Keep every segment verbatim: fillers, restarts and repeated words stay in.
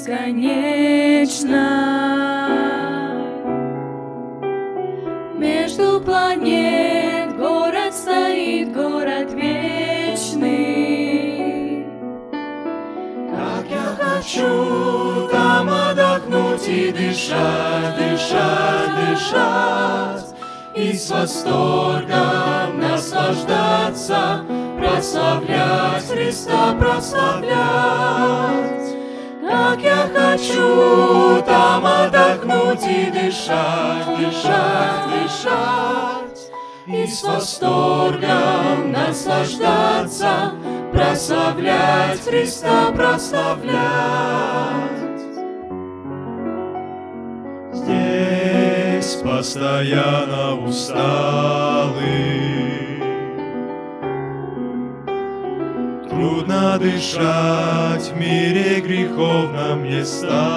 бесконечной. Между планет город стоит, город вечный. Как я хочу там отдохнуть и дышать, дышать, дышать, и с восторгом наслаждаться, прославлять Христа, прославлять. Как я хочу там отдохнуть и дышать, дышать, дышать, и с восторгом наслаждаться, прославлять Христа, прославлять. Здесь постоянно усталый, трудно дышать, в мире греховном мне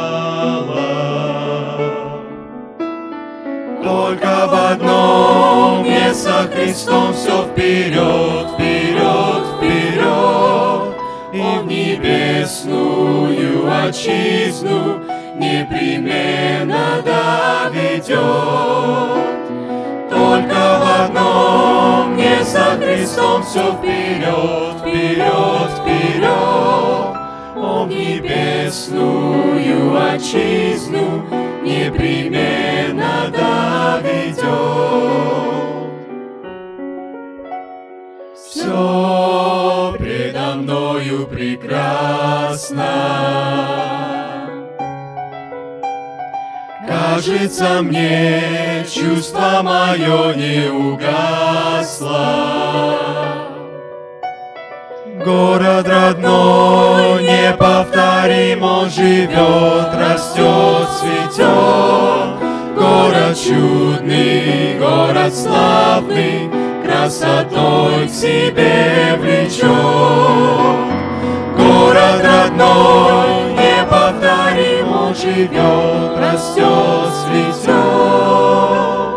стало. Только в одном мне со Христом все вперед, вперед, вперед, и в небесную отчизну непременно доведет. Только в одном мне со Христом все вперед, вперед, вперед, о, в небесную отчизну непременно доведет. Все предо мною прекрасно, кажется мне, чувство мое не угасло. Город родной, неповторим, он живет, растет, цветет. Город чудный, город славный, красотой к себе влечет. Город родной, неповторим, он живет, растет, цветет.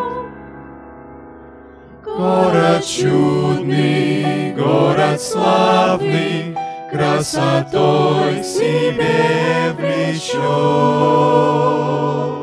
Город чудный, город славный, красотой к себе влечет.